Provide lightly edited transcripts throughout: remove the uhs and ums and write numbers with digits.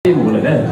舞了的。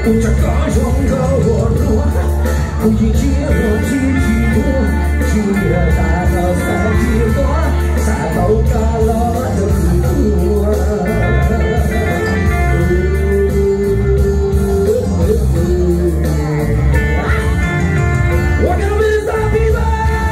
不知道用个我多，不一定有几多，今夜大到三几多，三到嘎了的多。我跟为啥比吧？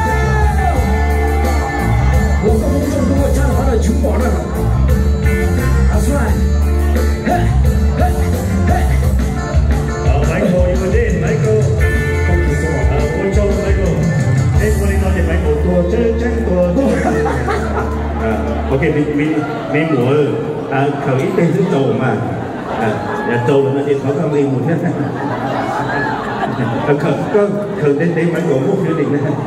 我刚刚说我讲话的就饱了，阿帅，嘿嘿嘿。Michael, you were there, Michael. Thank you so much. 我做 Michael， 我哋多謝 Michael 多真多。OK， 你冇佢一定識做嘛，做啦，你เขาก็มีหมุนนะ佢你Michael 冇決定咧，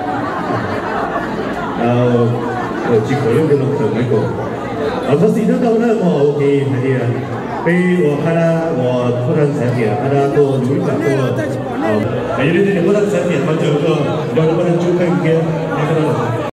結果用咗佢Michael，我時都到啦，我 OK 係啲啊。被我看到我突然产品，看到做有一款做，有的突然产品，他就说，要不然就看一天，那个。